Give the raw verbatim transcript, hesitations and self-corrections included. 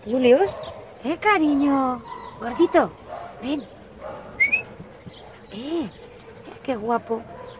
Julius, eh, cariño. Gordito, ven. Eh, qué guapo.